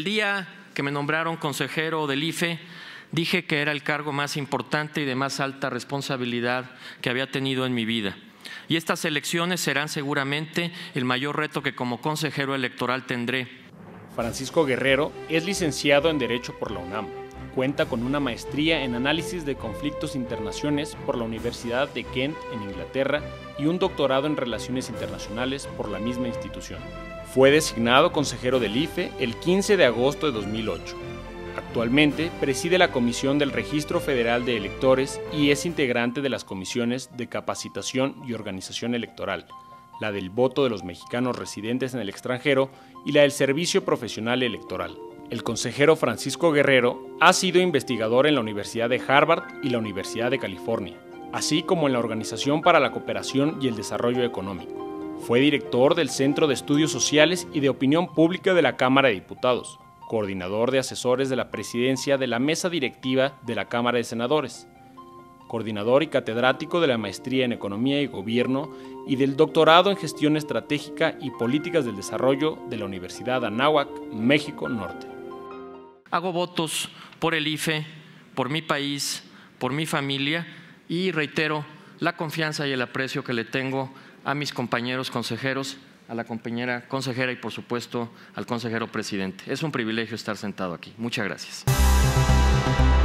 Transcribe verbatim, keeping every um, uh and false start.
día que me nombraron consejero del I F E, dije que era el cargo más importante y de más alta responsabilidad que había tenido en mi vida. Y estas elecciones serán seguramente el mayor reto que como consejero electoral tendré. Francisco Guerrero es licenciado en Derecho por la UNAM. Cuenta con una maestría en Análisis de Conflictos Internacionales por la Universidad de Kent en Inglaterra y un doctorado en Relaciones Internacionales por la misma institución. Fue designado consejero del I F E el quince de agosto de dos mil ocho. Actualmente preside la Comisión del Registro Federal de Electores y es integrante de las comisiones de Capacitación y Organización Electoral, la del voto de los mexicanos residentes en el extranjero y la del Servicio Profesional Electoral. El consejero Francisco Guerrero ha sido investigador en la Universidad de Harvard y la Universidad de California, así como en la Organización para la Cooperación y el Desarrollo Económico. Fue director del Centro de Estudios Sociales y de Opinión Pública de la Cámara de Diputados, coordinador de asesores de la presidencia de la Mesa Directiva de la Cámara de Senadores, coordinador y catedrático de la Maestría en Economía y Gobierno y del Doctorado en Gestión Estratégica y Políticas del Desarrollo de la Universidad Anáhuac, México Norte. Hago votos por el I F E, por mi país, por mi familia y reitero la confianza y el aprecio que le tengo a mis compañeros consejeros, a la compañera consejera y por supuesto al consejero presidente. Es un privilegio estar sentado aquí. Muchas gracias.